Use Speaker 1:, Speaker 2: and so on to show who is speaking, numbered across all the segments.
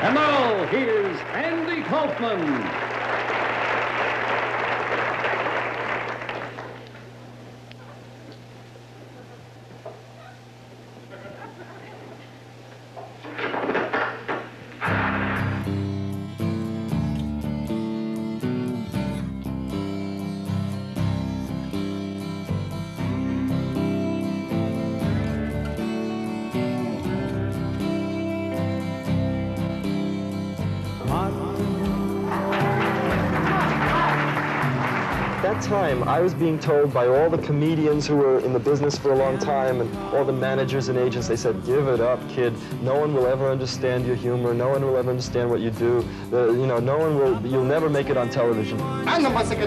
Speaker 1: And now, here's Andy Kaufman.
Speaker 2: At that time, I was being told by all the comedians who were in the business for a long time and all the managers and agents, they said, give it up, kid. No one will ever understand your humor. No one will ever understand what you do. No one will, you'll never make it on television.
Speaker 3: Now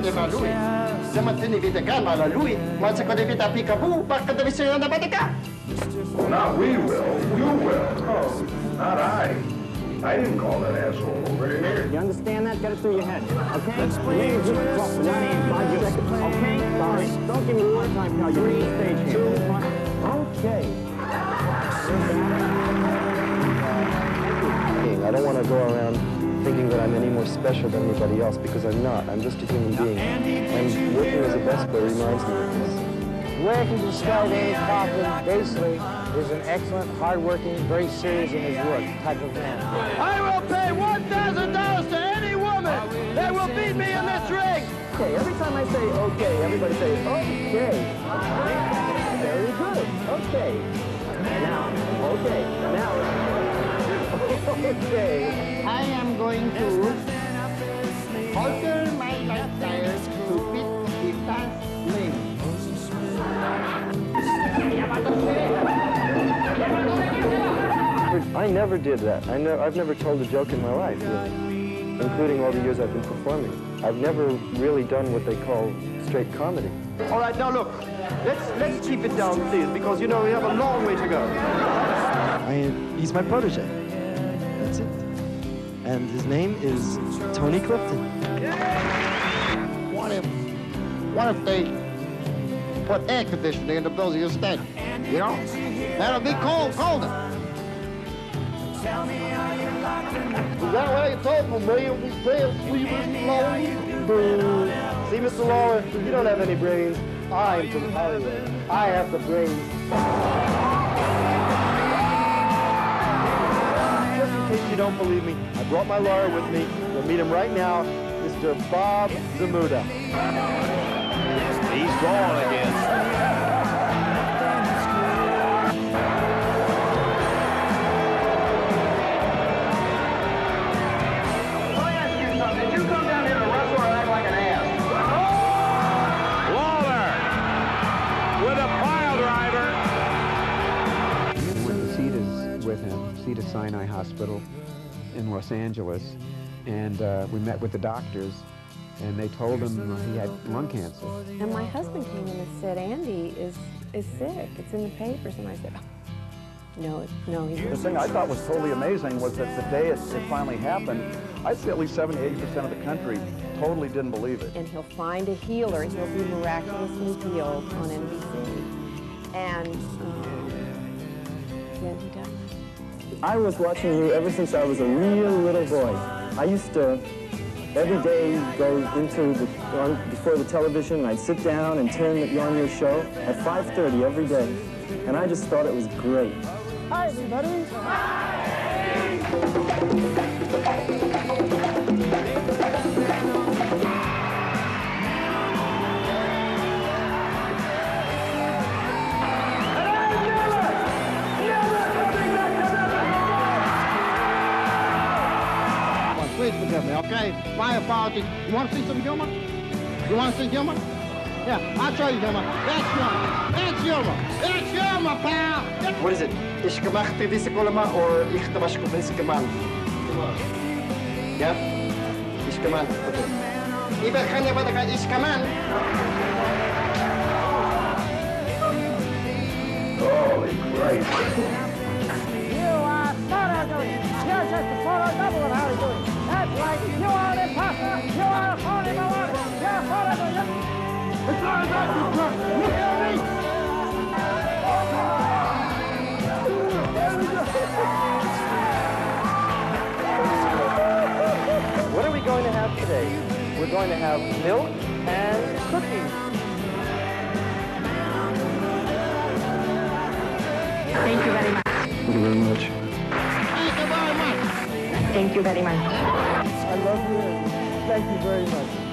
Speaker 4: we will. You will. Oh, not I. I didn't call that asshole over here.
Speaker 5: You understand that? Get it through your head. Okay? Maybe just drop the money in 5 seconds. Okay? Sorry. Don't give me more time, pal. You're in the stage here. Okay.
Speaker 2: I don't want to go around thinking that I'm any more special than anybody else, because I'm not. I'm just a human being. And working as a busboy reminds me of this.
Speaker 5: Where can you describe Andy Kaufman, basically, is an excellent, hard-working, very serious in his work type of man.
Speaker 3: I will pay $1,000 to any woman that will beat me in this ring.
Speaker 5: Okay, every time I say okay, everybody says, okay. Very good. Okay. Now, okay. Now, okay. I am going to alter my lifestyle to fit the past name.
Speaker 2: I never did that. I've never told a joke in my life, really, including all the years I've been performing. I've never really done what they call straight comedy.
Speaker 3: All right, now look, let's keep it down, please, because, we have a long way to go.
Speaker 2: He's my protege. That's it. And his name is Tony Clifton.
Speaker 3: What if they put air conditioning in the building instead? That'll be colder. Is that what you told me, man? We damn sweet Mr. Lawler.
Speaker 2: See, Mr. Lawler, you don't have any brains. I'm from Hollywood. I have the brains. Just in case you don't believe me, I brought my lawyer with me. You'll meet him right now, Mr. Bob Zmuda.
Speaker 6: He's gone again.
Speaker 7: With him, Cedar Sinai Hospital in Los Angeles, and we met with the doctors, and they told him he had lung cancer.
Speaker 8: And my husband came in and said, Andy is sick. It's in the papers. And I said, no, he's not.
Speaker 9: The thing I thought was totally amazing was that the day it finally happened, I'd say at least 70–80% of the country totally didn't believe it.
Speaker 8: And he'll find a healer, and he'll be miraculously healed on NBC. And then he died.
Speaker 5: I was watching you ever since I was a real little boy. I used to every day go before the television, and I'd sit down and turn on your show at 5:30 every day. And I just thought it was great. Hi, everybody.
Speaker 3: Please forgive me, okay? My apologies. You want to see some humor? You want to see humor? Yeah, I'll show you humor. That's humor. That's humor. That's humor, pal.
Speaker 2: What is it? Ishkamach Tivisakolama or Ichtamashkuminskaman? Yeah? Ishkaman. Okay.
Speaker 3: Iba kanya ba naka Ishkaman?
Speaker 4: Holy Christ.
Speaker 5: You are photo doing. You're just a photo double of how he's doing. That's right. You are an imposter. You are a phony malone. You're a photo doing. It's not about you, bro. You hear me? There we go. today. We're going to have milk and cookies.
Speaker 6: Thank you very much.
Speaker 2: Thank you very much.
Speaker 6: Thank you very much.
Speaker 5: I love you. Thank you very much.